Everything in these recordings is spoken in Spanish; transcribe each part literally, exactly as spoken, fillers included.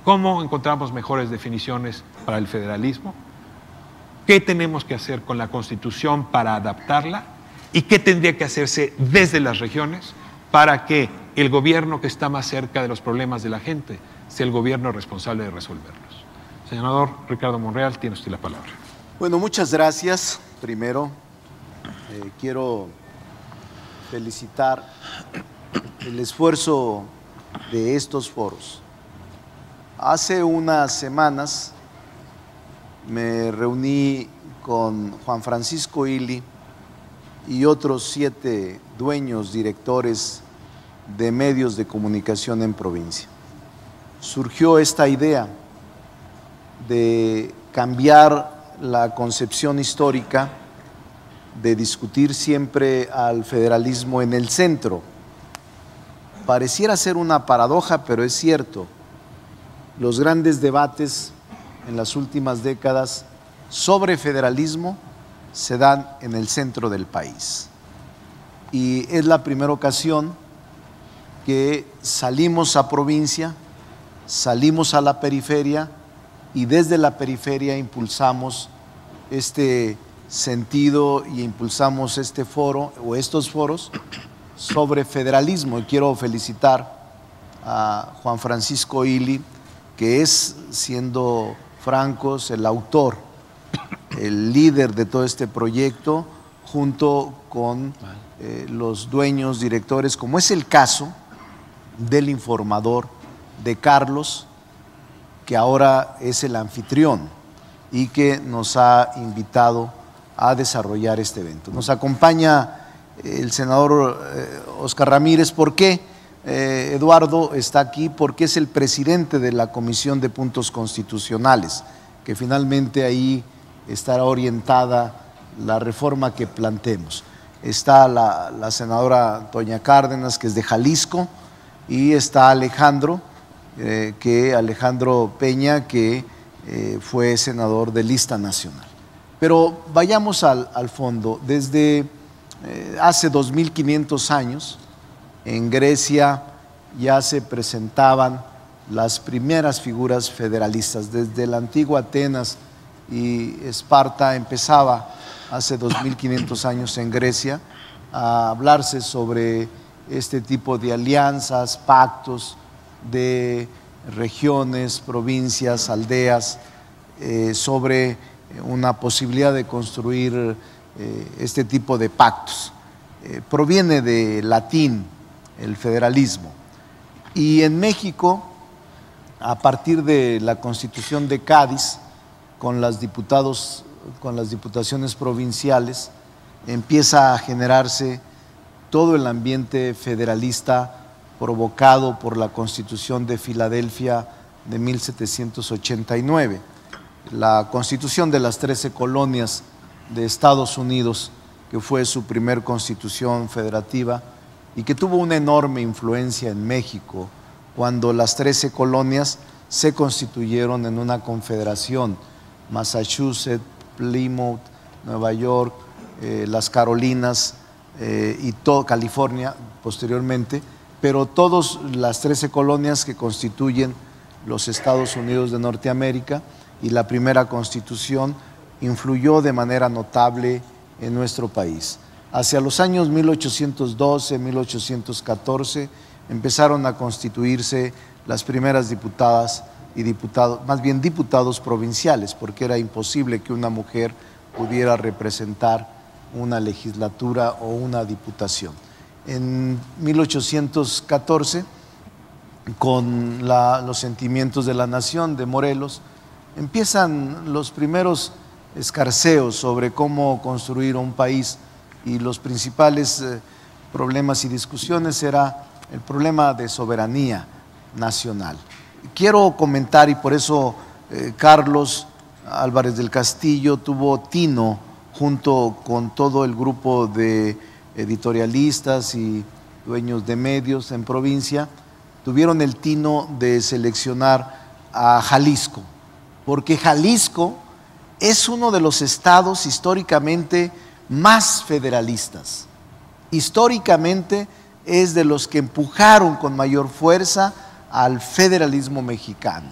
cómo encontramos mejores definiciones para el federalismo, qué tenemos que hacer con la Constitución para adaptarla y qué tendría que hacerse desde las regiones para que el gobierno que está más cerca de los problemas de la gente sea el gobierno responsable de resolverlos. Senador Ricardo Monreal, tiene usted la palabra. Bueno, muchas gracias. Primero, eh, quiero felicitar el esfuerzo de estos foros. Hace unas semanas me reuní con Juan Francisco Illy y otros siete dueños, directores de medios de comunicación en provincia. Surgió esta idea de cambiar la concepción histórica, de discutir siempre al federalismo en el centro. Pareciera ser una paradoja, pero es cierto. Los grandes debates en las últimas décadas sobre federalismo se dan en el centro del país. Y es la primera ocasión que salimos a provincia, salimos a la periferia y desde la periferia impulsamos este sentido y impulsamos este foro o estos foros sobre federalismo. Y quiero felicitar a Juan Francisco Illy, que es, siendo francos, el autor, el líder de todo este proyecto, junto con eh, los dueños, directores, como es el caso del informador de Carlos, que ahora es el anfitrión y que nos ha invitado a desarrollar este evento. Nos acompaña el senador eh, Oscar Ramírez. ¿Por qué eh, Eduardo está aquí? Porque es el presidente de la Comisión de Puntos Constitucionales, que finalmente ahí estará orientada la reforma que planteemos. Está la, la senadora Toña Cárdenas, que es de Jalisco, y está Alejandro, eh, que Alejandro Peña, que eh, fue senador de lista nacional. Pero vayamos al, al fondo. Desde eh, hace dos mil quinientos años, en Grecia ya se presentaban las primeras figuras federalistas. Desde la antigua Atenas y Esparta empezaba hace dos mil quinientos años en Grecia a hablarse sobre este tipo de alianzas, pactos de regiones, provincias, aldeas, eh, sobre una posibilidad de construir eh, este tipo de pactos. Eh, proviene de latín el federalismo. Y en México, a partir de la Constitución de Cádiz, con las diputados, con las diputaciones provinciales, empieza a generarse todo el ambiente federalista provocado por la Constitución de Filadelfia de mil setecientos ochenta y nueve. La Constitución de las trece colonias de Estados Unidos, que fue su primer constitución federativa y que tuvo una enorme influencia en México cuando las trece colonias se constituyeron en una confederación. Massachusetts, Plymouth, Nueva York, eh, las Carolinas eh, y todo California posteriormente, pero todas las trece colonias que constituyen los Estados Unidos de Norteamérica, y la primera constitución influyó de manera notable en nuestro país. Hacia los años mil ochocientos doce, mil ochocientos catorce empezaron a constituirse las primeras diputadas y diputados, más bien diputados provinciales, porque era imposible que una mujer pudiera representar una legislatura o una diputación. En mil ochocientos catorce, con la, los sentimientos de la nación de Morelos, empiezan los primeros escarceos sobre cómo construir un país, y los principales eh, problemas y discusiones era el problema de soberanía nacional. Quiero comentar, y por eso eh, Carlos Álvarez del Castillo tuvo tino junto con todo el grupo de editorialistas y dueños de medios en provincia, tuvieron el tino de seleccionar a Jalisco, porque Jalisco es uno de los estados históricamente más federalistas. Históricamente es de los que empujaron con mayor fuerza al federalismo mexicano.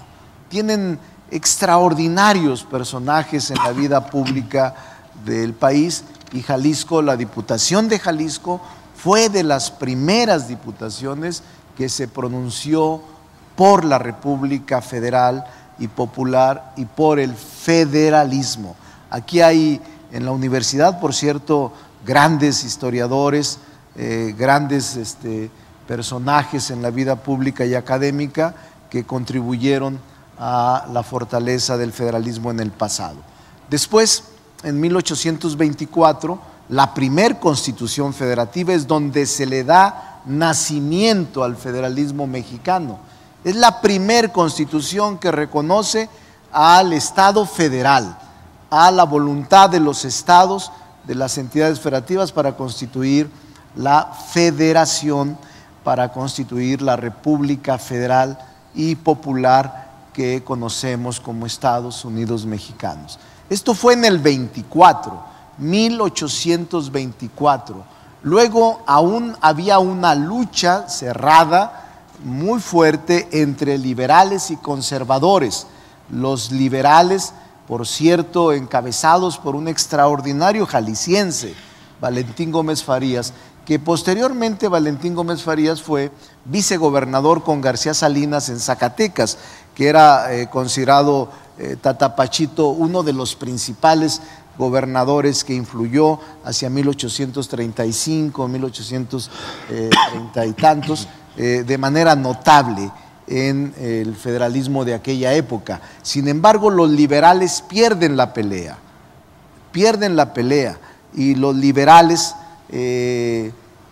tienen extraordinarios personajes en la vida pública del país, y Jalisco, la Diputación de Jalisco, fue de las primeras diputaciones que se pronunció por la República Federal y Popular y por el federalismo. Aquí hay en la universidad, por cierto, grandes historiadores, eh, grandes este, personajes en la vida pública y académica que contribuyeron a la fortaleza del federalismo en el pasado. Después, en mil ochocientos veinticuatro, la primer constitución federativa es donde se le da nacimiento al federalismo mexicano. Es la primer constitución que reconoce al Estado federal, a la voluntad de los estados, de las entidades federativas para constituir la federación, para constituir la República Federal y Popular que conocemos como Estados Unidos Mexicanos. Esto fue en el veinticuatro, mil ochocientos veinticuatro. Luego aún había una lucha cerrada muy fuerte entre liberales y conservadores. Los liberales, por cierto, encabezados por un extraordinario jalisciense, Valentín Gómez Farías, que posteriormente Valentín Gómez Farías fue vicegobernador con García Salinas en Zacatecas, que era eh, considerado eh, Tatapachito uno de los principales gobernadores que influyó hacia mil ochocientos treinta y cinco, mil ochocientos treinta y tantos, eh, de manera notable en el federalismo de aquella época. Sin embargo, los liberales pierden la pelea, pierden la pelea, y los liberales eh,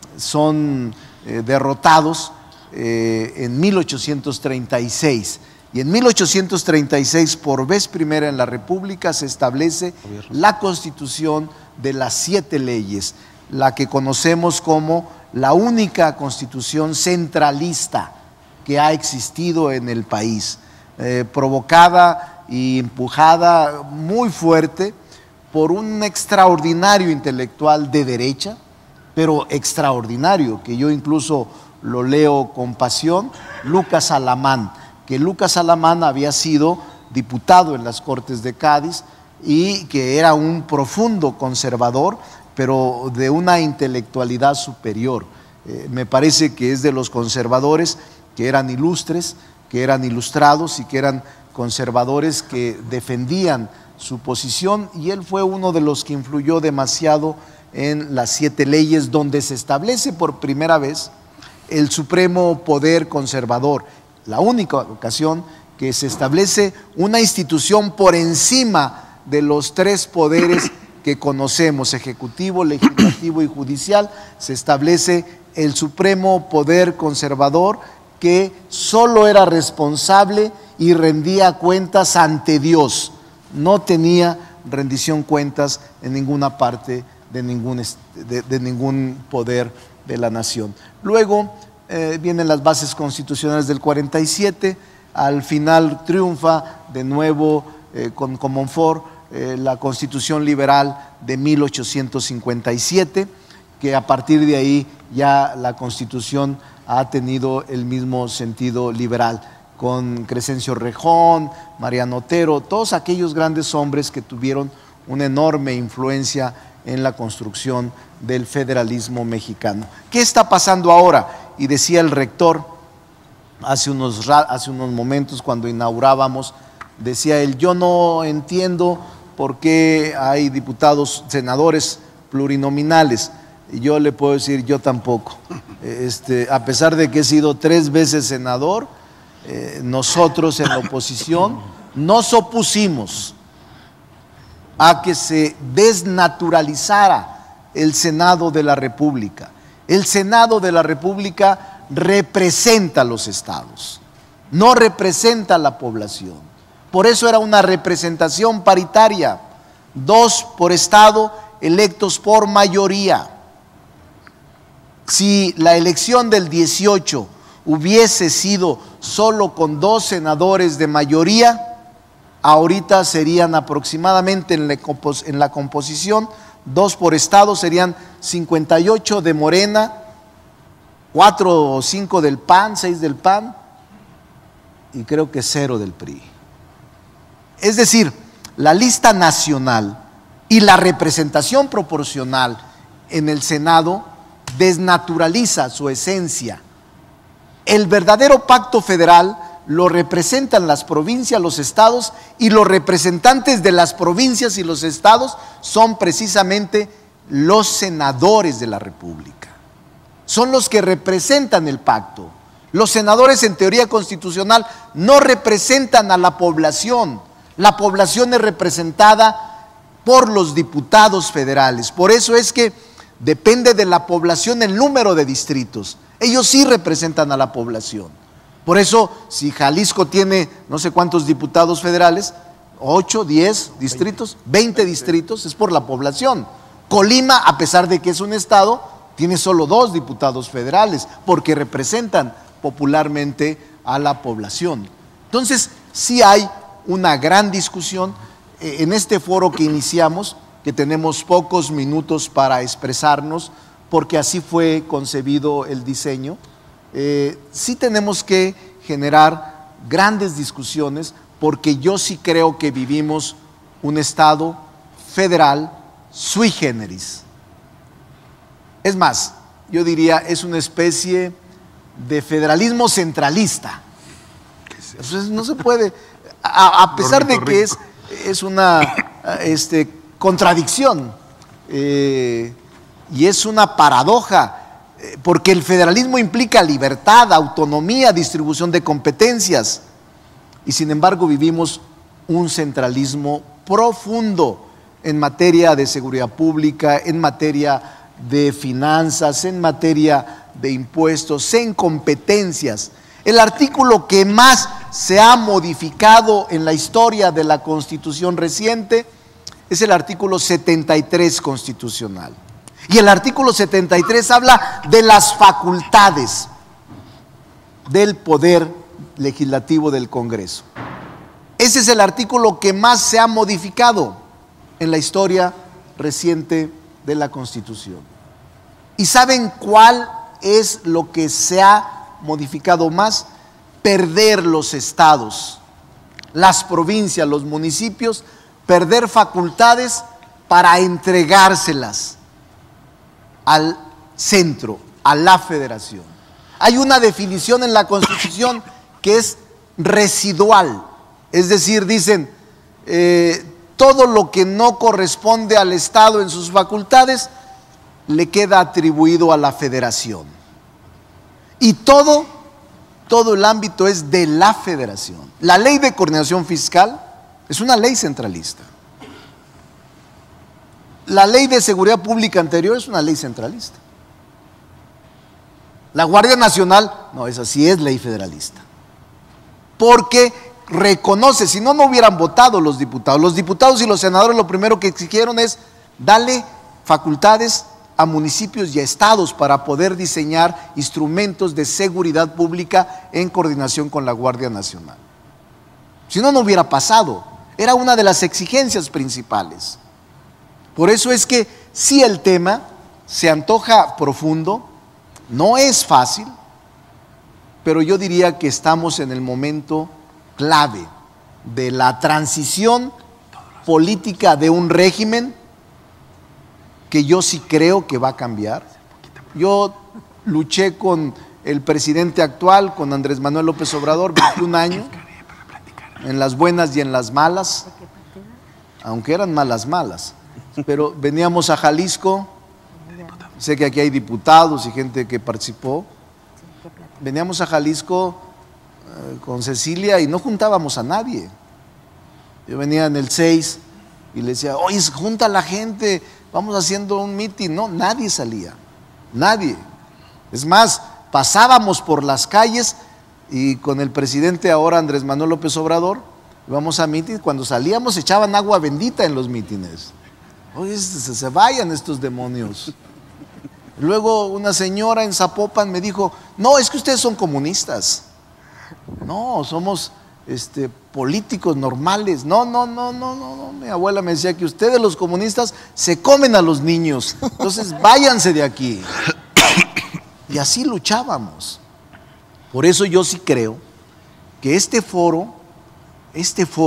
son eh, derrotados eh, en mil ochocientos treinta y seis. Y en mil ochocientos treinta y seis, por vez primera en la República, se establece la Constitución de las siete leyes, la que conocemos como la única constitución centralista que ha existido en el país, eh, provocada y empujada muy fuerte por un extraordinario intelectual de derecha, pero extraordinario, que yo incluso lo leo con pasión, Lucas Alamán, que Lucas Alamán había sido diputado en las Cortes de Cádiz y que era un profundo conservador, pero de una intelectualidad superior. Eh, me parece que es de los conservadores que eran ilustres, que eran ilustrados y que eran conservadores que defendían su posición, y él fue uno de los que influyó demasiado en las siete leyes, donde se establece por primera vez el supremo poder conservador, la única ocasión que se establece una institución por encima de los tres poderes que conocemos, ejecutivo, legislativo y judicial. Se establece el supremo poder conservador, que solo era responsable y rendía cuentas ante Dios, no tenía rendición cuentas en ninguna parte de ningún, de, de ningún poder de la nación. Luego eh, vienen las bases constitucionales del cuarenta y siete, al final triunfa de nuevo eh, con Comonfort eh, la Constitución Liberal de mil ochocientos cincuenta y siete, que a partir de ahí ya la Constitución ha tenido el mismo sentido liberal, con Crescencio Rejón, Mariano Otero, todos aquellos grandes hombres que tuvieron una enorme influencia en la construcción del federalismo mexicano. ¿Qué está pasando ahora? Y decía el rector hace unos, hace unos momentos cuando inaugurábamos, decía él: yo no entiendo por qué hay diputados, senadores plurinominales. Y yo le puedo decir, yo tampoco. Este, a pesar de que he sido tres veces senador, eh, nosotros en la oposición nos opusimos a que se desnaturalizara el Senado de la República. El Senado de la República representa a los estados, no representa a la población. Por eso era una representación paritaria, dos por estado electos por mayoría. Si la elección del dieciocho hubiese sido solo con dos senadores de mayoría, ahorita serían aproximadamente en la, en la composición, dos por estado, serían cincuenta y ocho de Morena, cuatro o cinco del P A N, seis del P A N y creo que cero del P R I. Es decir, la lista nacional y la representación proporcional en el Senado desnaturaliza su esencia. El verdadero pacto federal lo representan las provincias, los estados, y los representantes de las provincias y los estados son precisamente los senadores de la República. Son los que representan el pacto. Los senadores, en teoría constitucional, no representan a la población. La población es representada por los diputados federales. Por eso es que depende de la población el número de distritos. Ellos sí representan a la población. Por eso, si Jalisco tiene no sé cuántos diputados federales, ocho, diez distritos, veinte distritos, es por la población. Colima, a pesar de que es un estado, tiene solo dos diputados federales, porque representan popularmente a la población. Entonces, sí hay una gran discusión eh, en este foro que iniciamos, que tenemos pocos minutos para expresarnos, porque así fue concebido el diseño. Eh, sí tenemos que generar grandes discusiones, porque yo sí creo que vivimos un estado federal sui generis. Es más, yo diría, es una especie de federalismo centralista. Entonces, no se puede, a, a pesar de que es, es una este, contradicción eh, y es una paradoja, eh, porque el federalismo implica libertad, autonomía, distribución de competencias, y sin embargo vivimos un centralismo profundo en materia de seguridad pública, en materia de finanzas, en materia de impuestos, en competencias. El artículo que más se ha modificado en la historia de la Constitución reciente es el artículo setenta y tres constitucional. Y el artículo setenta y tres habla de las facultades del poder legislativo del Congreso. Ese es el artículo que más se ha modificado en la historia reciente de la Constitución. ¿Y saben cuál es lo que se ha modificado más? Perder los estados, las provincias, los municipios, perder facultades para entregárselas al centro, a la federación. Hay una definición en la Constitución que es residual, es decir, dicen eh, todo lo que no corresponde al Estado en sus facultades le queda atribuido a la federación. Y todo, todo el ámbito es de la federación. La ley de coordinación fiscal es una ley centralista. La ley de seguridad pública anterior es una ley centralista. La Guardia Nacional, no, esa sí es ley federalista. Porque reconoce, si no, no hubieran votado los diputados. Los diputados y los senadores lo primero que exigieron es darle facultades a municipios y a estados para poder diseñar instrumentos de seguridad pública en coordinación con la Guardia Nacional. Si no, no hubiera pasado. Era una de las exigencias principales. Por eso es que sí, el tema se antoja profundo, no es fácil, pero yo diría que estamos en el momento clave de la transición política de un régimen que yo sí creo que va a cambiar. Yo luché con el presidente actual, con Andrés Manuel López Obrador, veintiún años, en las buenas y en las malas, aunque eran malas, malas. Pero veníamos a Jalisco, sé que aquí hay diputados y gente que participó, veníamos a Jalisco eh, con Cecilia y no juntábamos a nadie. Yo venía en el seis y le decía, oye, junta a la gente, vamos haciendo un mitin. No, nadie salía, nadie. Es más, pasábamos por las calles y con el presidente ahora Andrés Manuel López Obrador, íbamos a mitin, cuando salíamos echaban agua bendita en los mítines. Oye, se, se vayan estos demonios. Luego una señora en Zapopan me dijo, no, es que ustedes son comunistas. No, somos este, políticos normales. No, no, no, no, no, no. Mi abuela me decía que ustedes los comunistas se comen a los niños. Entonces váyanse de aquí. Y así luchábamos. Por eso yo sí creo que este foro, este foro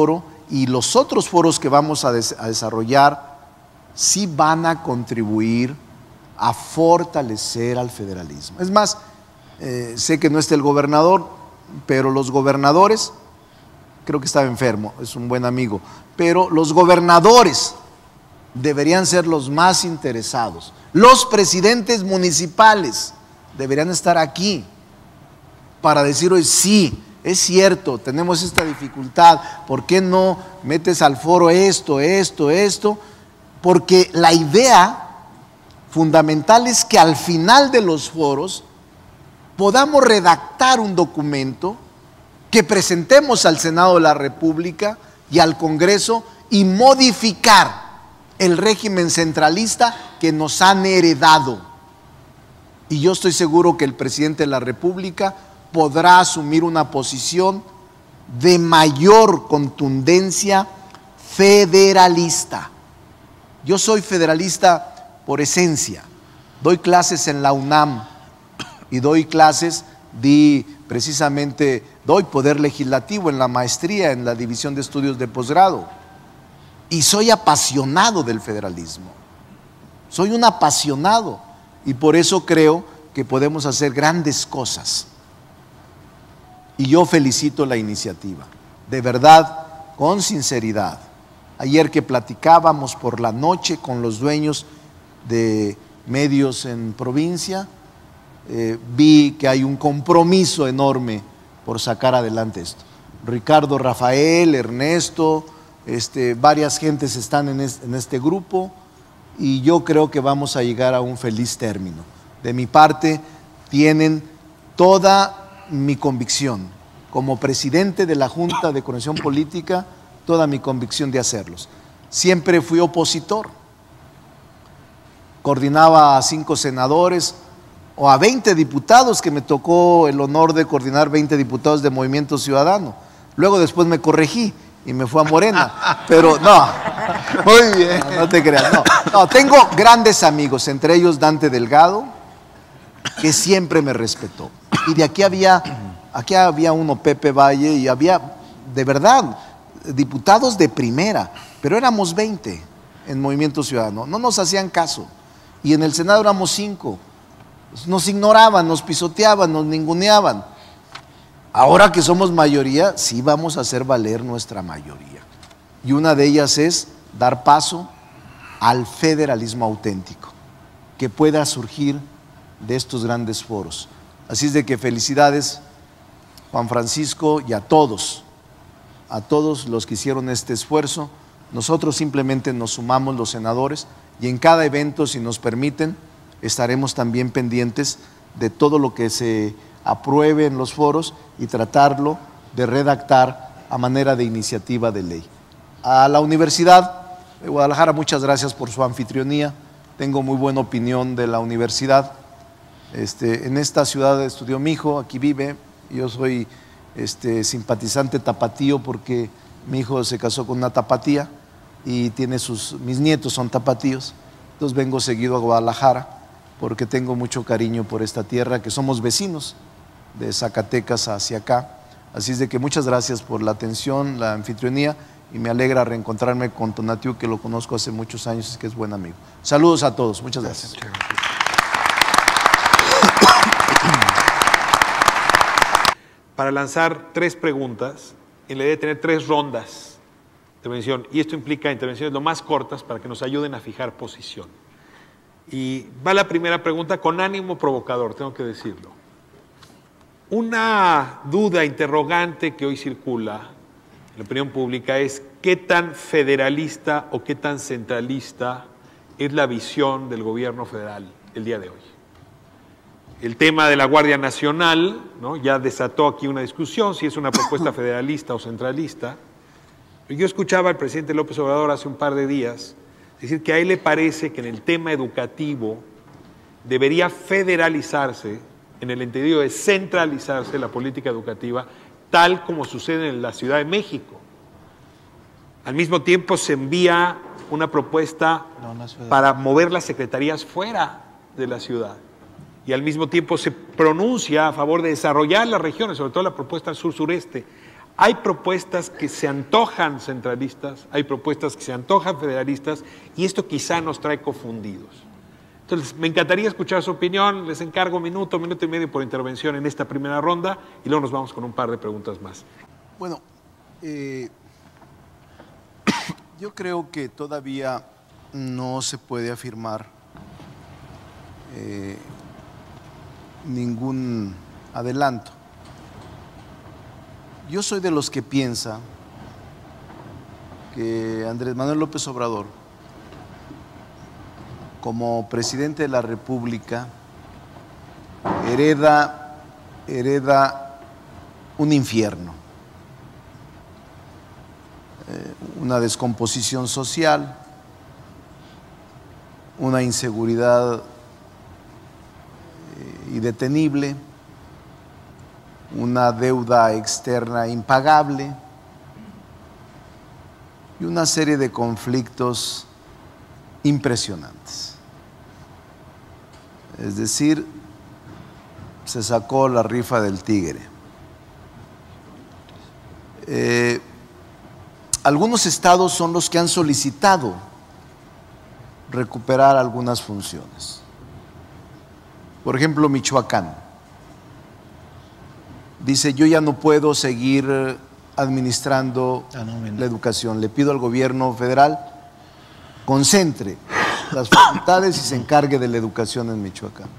y los otros foros que vamos a, des a desarrollar sí van a contribuir a fortalecer al federalismo. Es más, eh, sé que no está el gobernador, pero los gobernadores, creo que estaba enfermo, es un buen amigo, pero los gobernadores deberían ser los más interesados. Los presidentes municipales deberían estar aquí para decir hoy sí, es cierto, tenemos esta dificultad, ¿por qué no metes al foro esto, esto, esto? Porque la idea fundamental es que al final de los foros podamos redactar un documento que presentemos al Senado de la República y al Congreso y modificar el régimen centralista que nos han heredado. Y yo estoy seguro que el presidente de la República podrá asumir una posición de mayor contundencia federalista. Yo soy federalista por esencia. Doy clases en la UNAM y doy clases, di precisamente, doy poder legislativo en la maestría, en la división de estudios de posgrado. Y soy apasionado del federalismo. Soy un apasionado y por eso creo que podemos hacer grandes cosas. Y yo felicito la iniciativa, de verdad, con sinceridad. Ayer que platicábamos por la noche con los dueños de medios en provincia, eh, vi que hay un compromiso enorme por sacar adelante esto. Ricardo, Rafael, Ernesto, este, varias gentes están en, es, en este grupo y yo creo que vamos a llegar a un feliz término. De mi parte, tienen toda mi convicción, como presidente de la Junta de Coordinación Política, toda mi convicción de hacerlos. Siempre fui opositor, coordinaba a cinco senadores o a veinte diputados, que me tocó el honor de coordinar veinte diputados de Movimiento Ciudadano. Luego después me corregí y me fui a Morena, pero no, muy bien, no, no te creas, no, no, tengo grandes amigos, entre ellos Dante Delgado, que siempre me respetó, y de aquí había, aquí había uno, Pepe Valle, y había, de verdad, diputados de primera, pero éramos veinte en Movimiento Ciudadano, no nos hacían caso, y en el Senado éramos cinco, nos ignoraban, nos pisoteaban, nos ninguneaban. Ahora que somos mayoría, sí vamos a hacer valer nuestra mayoría. Y una de ellas es dar paso al federalismo auténtico, que pueda surgir de estos grandes foros. Así es de que felicidades, Juan Francisco, y a todos, a todos los que hicieron este esfuerzo. Nosotros simplemente nos sumamos los senadores y en cada evento, si nos permiten, estaremos también pendientes de todo lo que se apruebe en los foros y tratarlo de redactar a manera de iniciativa de ley. A la Universidad de Guadalajara, muchas gracias por su anfitrionía. Tengo muy buena opinión de la universidad. Este, en esta ciudad estudió mi hijo, aquí vive. Yo soy este, simpatizante tapatío porque mi hijo se casó con una tapatía y tiene sus, mis nietos son tapatíos. Entonces vengo seguido a Guadalajara porque tengo mucho cariño por esta tierra, que somos vecinos de Zacatecas hacia acá. Así es de que muchas gracias por la atención, la anfitrionía, y me alegra reencontrarme con Tonatiuh, que lo conozco hace muchos años y que es buen amigo. Saludos a todos, muchas gracias. Para lanzar tres preguntas, y la idea de tener tres rondas de intervención, y esto implica intervenciones lo más cortas para que nos ayuden a fijar posición. Y va la primera pregunta con ánimo provocador, tengo que decirlo. Una duda interrogante que hoy circula en la opinión pública es qué tan federalista o qué tan centralista es la visión del gobierno federal el día de hoy. El tema de la Guardia Nacional, ¿no?, ya desató aquí una discusión si es una propuesta federalista o centralista. Yo escuchaba al presidente López Obrador hace un par de días decir que a él le parece que en el tema educativo debería federalizarse, en el entendido de centralizarse la política educativa, tal como sucede en la Ciudad de México. Al mismo tiempo se envía una propuesta no, para mover las secretarías fuera de la ciudad. Y al mismo tiempo se pronuncia a favor de desarrollar las regiones, sobre todo la propuesta sur-sureste. Hay propuestas que se antojan centralistas, hay propuestas que se antojan federalistas, y esto quizá nos trae confundidos. Entonces, me encantaría escuchar su opinión. Les encargo un minuto, minuto y medio por intervención en esta primera ronda, y luego nos vamos con un par de preguntas más. Bueno, eh, yo creo que todavía no se puede afirmar eh, ningún adelanto. Yo soy de los que piensa que Andrés Manuel López Obrador, como presidente de la República, hereda, hereda un infierno, eh, una descomposición social, una inseguridad eh, indetenible, una deuda externa impagable y una serie de conflictos impresionantes. Es decir, se sacó la rifa del tigre. Eh, algunos estados son los que han solicitado recuperar algunas funciones. Por ejemplo, Michoacán dice: yo ya no puedo seguir administrando ah, no, la educación. Le pido al gobierno federal concentre las facultades y se encargue de la educación en Michoacán.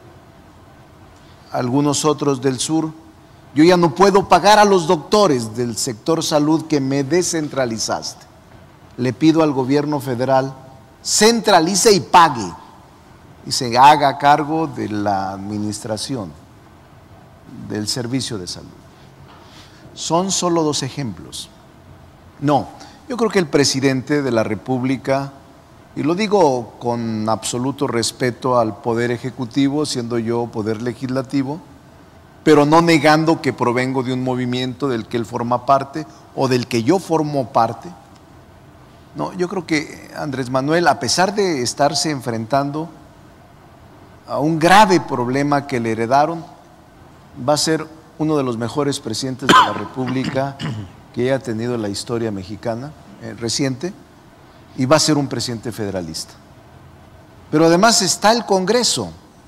Algunos otros del sur: yo ya no puedo pagar a los doctores del sector salud que me descentralizaste. Le pido al gobierno federal centralice y pague y se haga cargo de la administración del servicio de salud. Son solo dos ejemplos. No, yo creo que el presidente de la República, y lo digo con absoluto respeto al poder ejecutivo, siendo yo poder legislativo, pero no negando que provengo de un movimiento del que él forma parte o del que yo formo parte. No, yo creo que Andrés Manuel, a pesar de estarse enfrentando a un grave problema que le heredaron, va a ser uno de los mejores presidentes de la República que haya tenido la historia mexicana eh, reciente, y va a ser un presidente federalista. Pero además está el Congreso,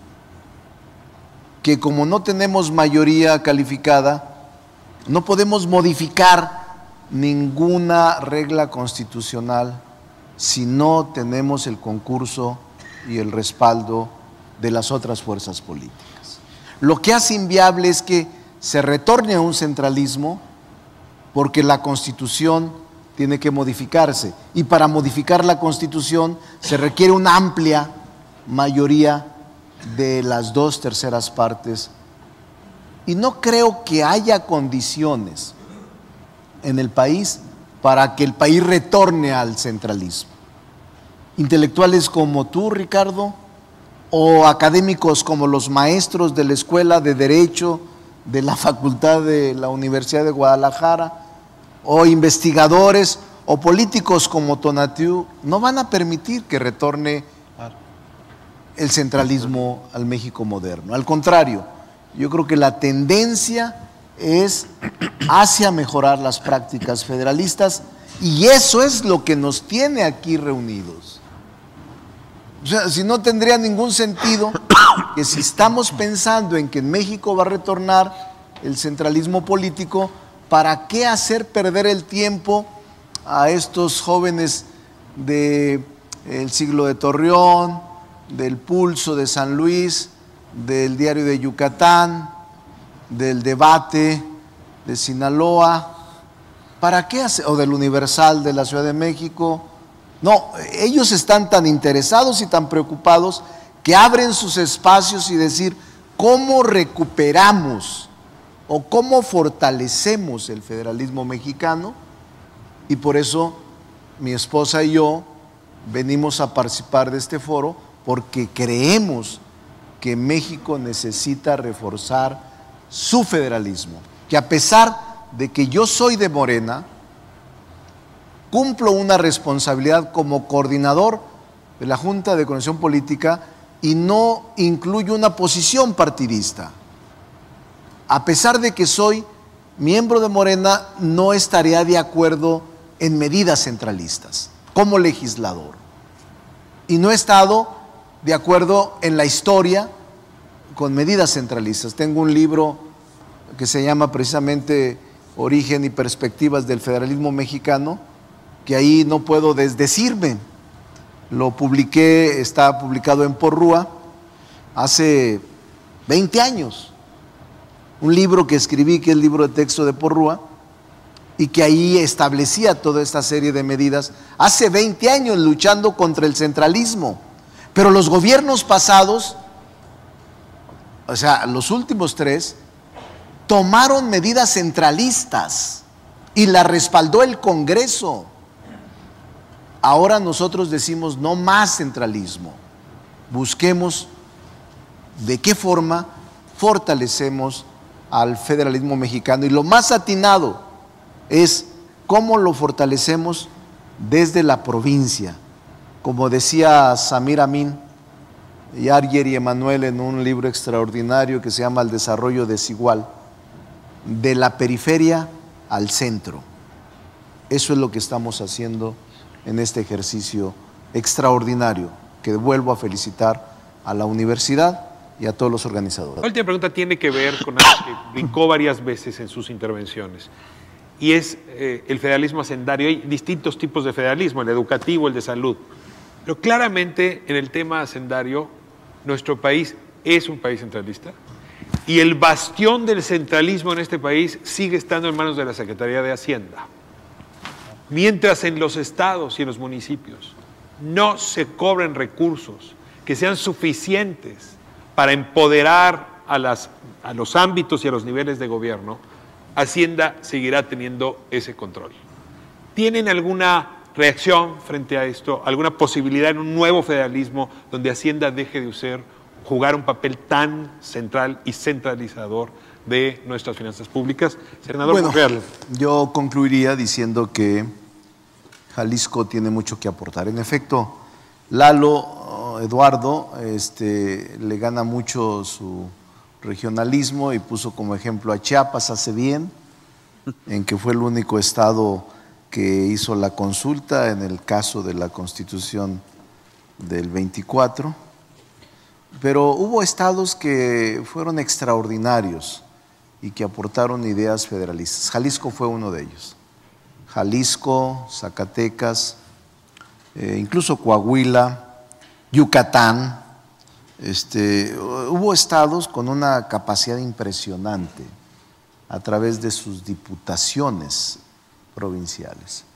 que como no tenemos mayoría calificada, no podemos modificar ninguna regla constitucional si no tenemos el concurso y el respaldo de las otras fuerzas políticas. Lo que hace inviable es que se retorne a un centralismo, porque la Constitución tiene que modificarse, y para modificar la Constitución se requiere una amplia mayoría de las dos terceras partes, y no creo que haya condiciones en el país para que el país retorne al centralismo. Intelectuales como tú, Ricardo, o académicos como los maestros de la Escuela de Derecho de la Facultad de la Universidad de Guadalajara, o investigadores o políticos como Tonatiuh, no van a permitir que retorne el centralismo al México moderno. Al contrario, yo creo que la tendencia es hacia mejorar las prácticas federalistas, y eso es lo que nos tiene aquí reunidos. O sea, si no tendría ningún sentido que, si estamos pensando en que en México va a retornar el centralismo político, ¿para qué hacer perder el tiempo a estos jóvenes del Siglo de Torreón, del Pulso de San Luis, del Diario de Yucatán, del Debate de Sinaloa? ¿Para qué hacer? O del Universal de la Ciudad de México. No, ellos están tan interesados y tan preocupados que abren sus espacios y decir: ¿cómo recuperamos o cómo fortalecemos el federalismo mexicano? Y por eso mi esposa y yo venimos a participar de este foro, porque creemos que México necesita reforzar su federalismo, que a pesar de que yo soy de Morena, cumplo una responsabilidad como coordinador de la Junta de Coordinación Política y no incluyo una posición partidista. A pesar de que soy miembro de Morena, no estaría de acuerdo en medidas centralistas como legislador. Y no he estado de acuerdo en la historia con medidas centralistas. Tengo un libro que se llama precisamente Origen y Perspectivas del Federalismo Mexicano, que ahí no puedo desdecirme. Lo publiqué, está publicado en Porrúa hace veinte años. Un libro que escribí, que es el libro de texto de Porrúa, y que ahí establecía toda esta serie de medidas hace veinte años luchando contra el centralismo. Pero los gobiernos pasados, o sea, los últimos tres, tomaron medidas centralistas y la respaldó el Congreso. Ahora nosotros decimos no más centralismo. Busquemos de qué forma fortalecemos al federalismo mexicano, y lo más atinado es cómo lo fortalecemos desde la provincia. Como decía Samir Amin, Yarger y Emanuel en un libro extraordinario que se llama El desarrollo desigual, de la periferia al centro. Eso es lo que estamos haciendo en este ejercicio extraordinario, que vuelvo a felicitar a la universidad y a todos los organizadores. La última pregunta tiene que ver con algo que brincó varias veces en sus intervenciones, y es eh, el federalismo hacendario. Hay distintos tipos de federalismo, el educativo, el de salud, pero claramente en el tema hacendario nuestro país es un país centralista, y el bastión del centralismo en este país sigue estando en manos de la Secretaría de Hacienda. Mientras en los estados y en los municipios no se cobren recursos que sean suficientes para empoderar a, las, a los ámbitos y a los niveles de gobierno, Hacienda seguirá teniendo ese control. ¿Tienen alguna reacción frente a esto? ¿Alguna posibilidad en un nuevo federalismo donde Hacienda deje de ser, jugar un papel tan central y centralizador de nuestras finanzas públicas? Senador Bueno, Monreal. Yo concluiría diciendo que Jalisco tiene mucho que aportar. En efecto, Lalo Eduardo este, le gana mucho su regionalismo y puso como ejemplo a Chiapas hace bien, en que fue el único estado que hizo la consulta en el caso de la Constitución del veinticuatro. Pero hubo estados que fueron extraordinarios y que aportaron ideas federalistas. Jalisco fue uno de ellos. Jalisco, Zacatecas, eh, incluso Coahuila, Yucatán. Este, hubo estados con una capacidad impresionante a través de sus diputaciones provinciales.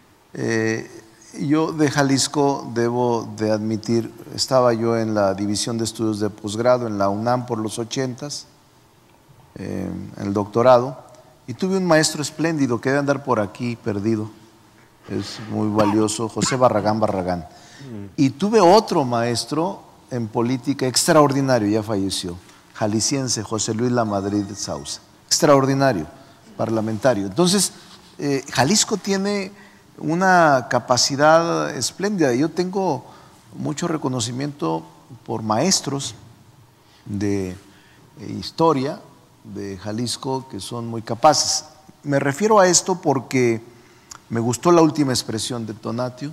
Eh, yo de Jalisco debo de admitir, estaba yo en la División de Estudios de Posgrado en la UNAM por los ochentas, eh, en el doctorado, y tuve un maestro espléndido que debe andar por aquí perdido, es muy valioso, José Barragán Barragán. Y tuve otro maestro en política extraordinario, ya falleció, jalisciense, José Luis Lamadrid Sauza, extraordinario, parlamentario. Entonces, eh, Jalisco tiene una capacidad espléndida. Yo tengo mucho reconocimiento por maestros de historia de Jalisco que son muy capaces. Me refiero a esto porque me gustó la última expresión de Tonatiuh,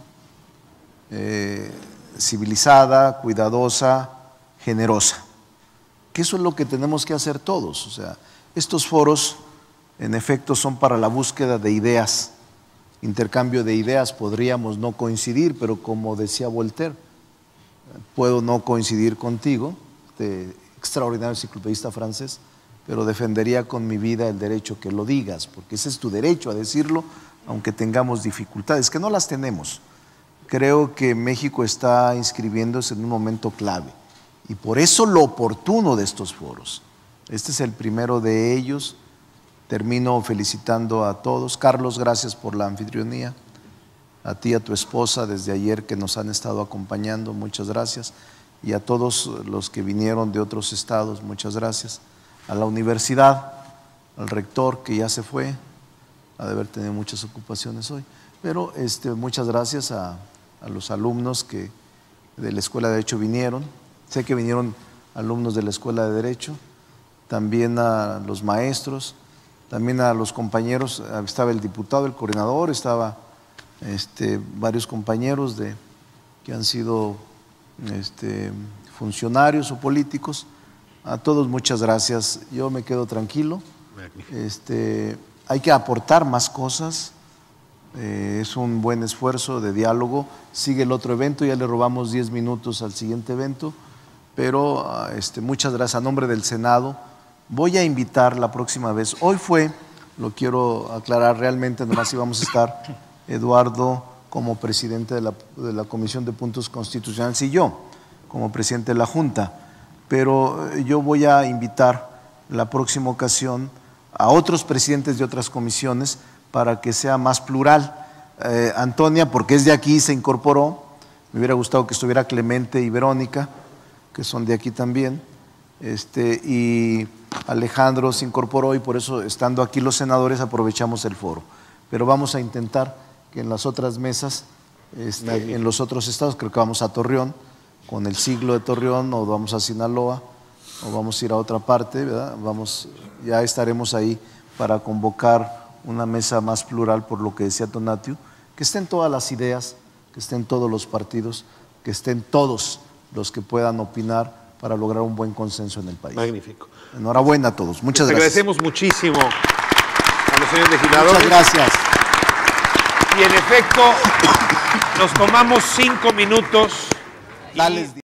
eh, civilizada, cuidadosa, generosa, que eso es lo que tenemos que hacer todos. O sea, estos foros en efecto son para la búsqueda de ideas, intercambio de ideas. Podríamos no coincidir, pero como decía Voltaire, puedo no coincidir contigo, este extraordinario enciclopedista francés, pero defendería con mi vida el derecho que lo digas, porque ese es tu derecho a decirlo, aunque tengamos dificultades, que no las tenemos. Creo que México está inscribiéndose en un momento clave y por eso lo oportuno de estos foros. Este es el primero de ellos. Termino felicitando a todos. Carlos, gracias por la anfitrionía. A ti y a tu esposa desde ayer que nos han estado acompañando, muchas gracias. Y a todos los que vinieron de otros estados, muchas gracias. A la universidad, al rector que ya se fue, ha de haber tenido muchas ocupaciones hoy. Pero este, muchas gracias a, a los alumnos que de la Escuela de Derecho vinieron. Sé que vinieron alumnos de la Escuela de Derecho, también a los maestros también a los compañeros, estaba el diputado, el coordinador, estaba este, varios compañeros de, que han sido este, funcionarios o políticos. A todos muchas gracias, yo me quedo tranquilo. Este, hay que aportar más cosas, eh, es un buen esfuerzo de diálogo. Sigue el otro evento, ya le robamos diez minutos al siguiente evento, pero este, muchas gracias a nombre del Senado. Voy a invitar la próxima vez, hoy fue, lo quiero aclarar, realmente nomás íbamos a estar Eduardo como presidente de la, de la Comisión de Puntos Constitucionales y yo como presidente de la Junta, pero yo voy a invitar la próxima ocasión a otros presidentes de otras comisiones para que sea más plural. Eh, Antonia, porque es de aquí, se incorporó, me hubiera gustado que estuviera Clemente y Verónica, que son de aquí también, este, y Alejandro se incorporó y por eso, estando aquí los senadores, aprovechamos el foro. Pero vamos a intentar que en las otras mesas, este, en los otros estados, creo que vamos a Torreón, con el siglo de Torreón, o vamos a Sinaloa, o vamos a ir a otra parte, ¿verdad? Vamos, ya estaremos ahí para convocar una mesa más plural, por lo que decía Tonatiuh, que estén todas las ideas, que estén todos los partidos, que estén todos los que puedan opinar para lograr un buen consenso en el país. Magnífico. Enhorabuena a todos. Muchas Les gracias. agradecemos muchísimo a los señores legisladores. Muchas gracias. Y en efecto, nos tomamos cinco minutos. Dales